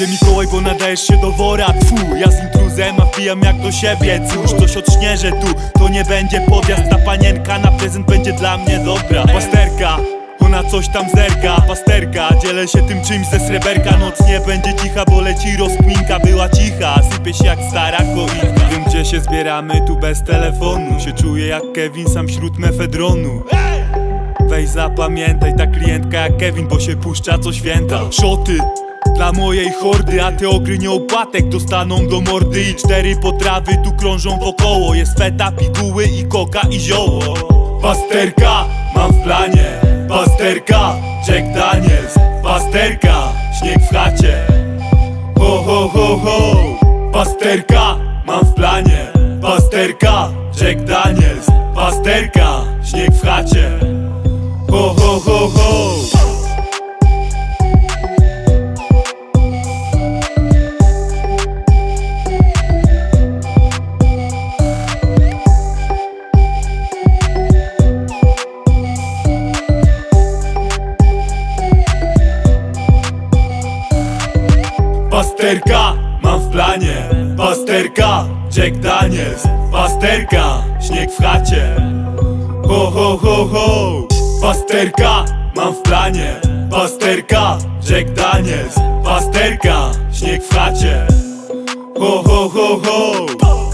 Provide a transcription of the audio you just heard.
Będzie Mikołaj, bo nadajesz się do wora. Tfu, ja z intruzem, a wbijam jak do siebie. Cóż, coś odśnieżę tu, to nie będzie podjazd. Ta panienka na prezent będzie dla mnie dobra. Pasterka, ona coś tam zerka. Pasterka, dzielę się tym czymś ze sreberka. Noc nie będzie cicha, bo leci rozkminka. Była cicha, sypie się jak stara choinka. Wiem, gdzie się zbieramy, tu bez telefonu. Się czuję jak Kevin, sam wśród mefedronu. Weź zapamiętaj, ta klientka jak Kevin, bo się puszcza co święta. Szoty dla mojej hordy, a te ogry nieopatek dostaną do mordy. I 4 potrawy tu krążą wokoło. Jest feta, piguły i koka i zioło. Pasterka, mam w planie. Pasterka, Jack Daniels. Pasterka, śnieg w chacie. Ho, ho, ho, ho. Pasterka, mam w planie. Pasterka, Jack Daniels. Pasterka, śnieg w chacie. Ho, ho, ho, ho. Pasterka, mam w planie. Pasterka, Jack Daniels. Pasterka, śnieg w chacie. Ho, ho, ho, ho. Pasterka, mam w planie. Pasterka, Jack Daniels. Pasterka, śnieg w chacie. Ho, ho, ho, ho.